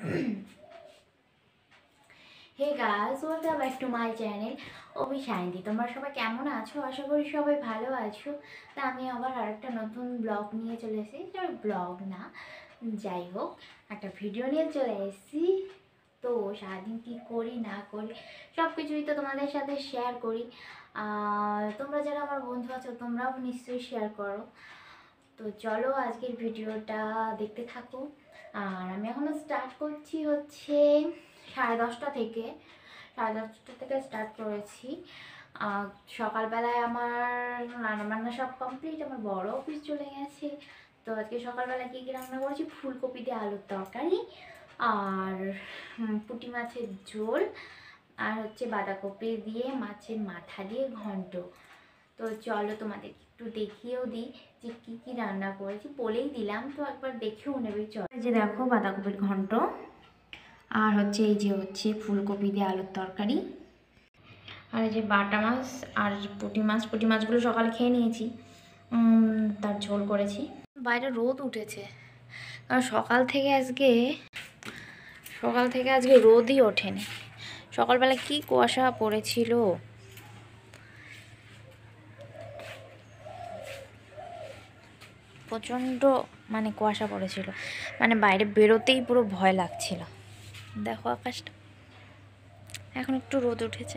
Hey guys, welcome back to my channel Abhi Shiny. তোমরা সবাই কেমন আছো? আশা করি সবাই ভালো আছো। তা আমি আবার আরেকটা নতুন ব্লগ নিয়ে চলে এসেছি। ব্লগ না, যাই হোক, একটা ভিডিও নিয়ে চলে এসেছি। তো সারাদিন কী করি না করি সব কিছুই তো তোমাদের সাথে শেয়ার করি। তোমরা যারা আমার বন্ধু আছো তোমরাও নিশ্চয়ই শেয়ার করো। তো চলো আজকের ভিডিওটা দেখতে থাকো। আর আমি এখনও স্টার্ট করছি হচ্ছে 10:30 থেকে। 10:30 থেকে স্টার্ট করেছি। সকালবেলায় আমার রান্নাবান্না সব কমপ্লিট, আমার বড় অফিস চলে গেছে। তো আজকে সকালবেলা কী কী রান্না করেছি, ফুলকপি দিয়ে আলুর তরকারি, আর পুঁটি মাছের ঝোল, আর হচ্ছে বাঁধাকপি দিয়ে মাছের মাথা দিয়ে ঘন্ট। তো চলো তোমাদের একটু দেখিয়েও দিই যে কী কী রান্না করেছি। বলেই দিলাম তো একবার দেখেও নেবে। চলো, এই যে দেখো বাঁধাকপির ঘন্ট, আর হচ্ছে এই যে হচ্ছে ফুলকপি দিয়ে আলুর তরকারি, আর এই যে বাটা মাছ আর পুঁটি মাছগুলো সকালে খেয়ে নিয়েছি, তার ঝোল করেছি। বাইরে রোদ উঠেছে, কারণ সকাল থেকে আজকে রোদই ওঠেনি। সকালবেলা কি কুয়াশা পড়েছিল, প্রচণ্ড মানে কুয়াশা পড়েছিল, মানে বাইরে বেরোতেই পুরো ভয় লাগছিল। দেখো আকাশটা, এখন একটু রোদ উঠেছে।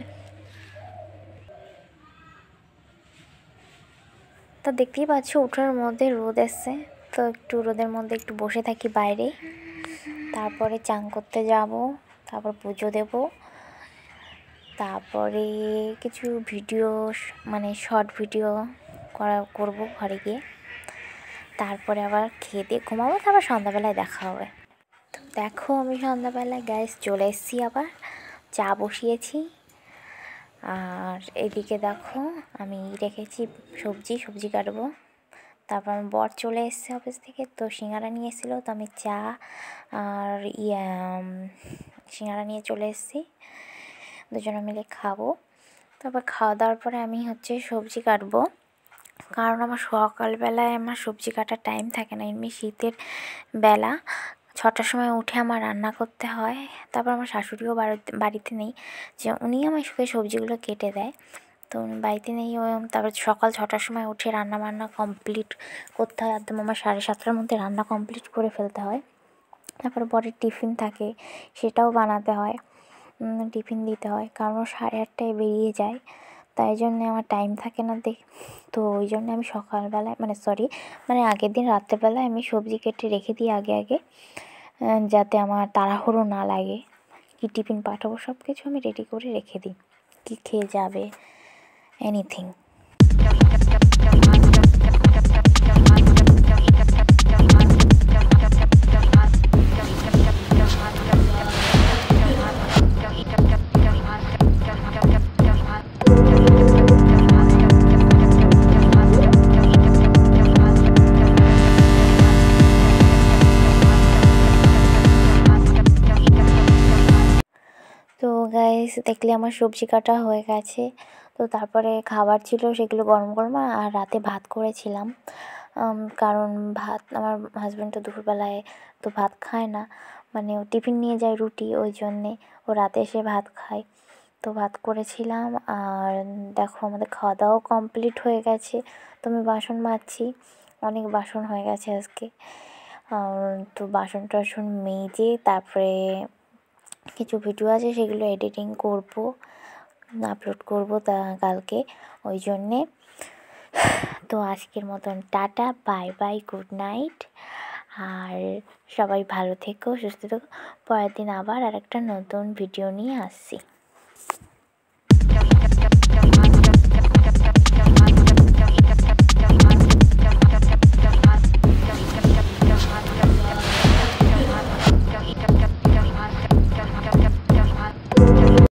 তো দেখতেই পাচ্ছ উঠার মধ্যে রোদ এসছে, তো একটু রোদের মধ্যে একটু বসে থাকি বাইরে। তারপরে চান করতে যাব, তারপর পুজো দেব, তারপরে কিছু ভিডিও মানে শর্ট ভিডিও করব ঘরে গিয়ে। তারপরে আবার খেয়ে দিয়ে ঘুমাবো, তারপর সন্ধ্যাবেলায় দেখা হবে। তো দেখো আমি সন্ধ্যাবেলায় গ্যাস চলে এসেছি, আবার চা বসিয়েছি। আর এদিকে দেখো আমি রেখেছি সবজি কাটবো। তারপর আমার বর চলে এসেছে অফিস থেকে, তো সিঙ্গারা নিয়ে এসেছিলো, তো আমি চা আর সিঙ্গারা নিয়ে চলে এসেছি, দুজনে মিলে খাবো। তারপর খাওয়া দাওয়ার পরে আমি হচ্ছে সবজি কাটবো, কারণ আমার সকালবেলায় আমার সবজি কাটার টাইম থাকে না। এমনি শীতের বেলা 6টার সময় উঠে আমার রান্না করতে হয়। তারপর আমার শাশুড়িও বাড়িতে নেই, যে উনি আমার সবজিগুলো কেটে দেয়, তো উনি বাড়িতে নেই। তারপর সকাল 6টার সময় উঠে রান্না বান্না কমপ্লিট করতে হয়, একদম আমার 7:30টার মধ্যে রান্না কমপ্লিট করে ফেলতে হয়। তারপরে বরের টিফিন থাকে, সেটাও বানাতে হয়, টিফিন দিতে হয়, কারণ 8:30টায় বেরিয়ে যায়। তাই জন্যে আমার টাইম থাকে না তো ওই জন্য আমি সকালবেলায় মানে আগের দিন রাত্রেবেলায় আমি সবজি কেটে রেখে দিই আগে, যাতে আমার তাড়াহুড়ো না লাগে। কি টিফিন পাঠাবো সব কিছু আমি রেডি করে রেখে দিই, কি খেয়ে যাবে এনিথিং। তো গাইস দেখলে আমার সবজি কাটা হয়ে গেছে। তো তারপরে খাবার ছিল, সেগুলো গরম গরম, আর রাতে ভাত করেছিলাম। কারণ ভাত আমার হাজব্যান্ড তো দুপুরবেলায় তো ভাত খায় না, মানে ও টিফিন নিয়ে যায় রুটি, ওই জন্যে ও রাতে এসে ভাত খায়। তো ভাত করেছিলাম, আর দেখো আমাদের খাওয়া দাওয়াও কমপ্লিট হয়ে গেছে। তো আমি বাসন মাজছি, অনেক বাসন হয়ে গেছে আজকে। তো বাসন টাসন মেজে তারপরে কিছু ভিডিও আছে সেগুলো এডিটিং করব, আপলোড করব কালকে, ওই জন্যে। তো আজকের মতন tata, bye bye, good night. আর সবাই ভালো থেকো, সুস্থ থেকো। পরের দিন আবার আরেকটা নতুন ভিডিও নিয়ে আসছি।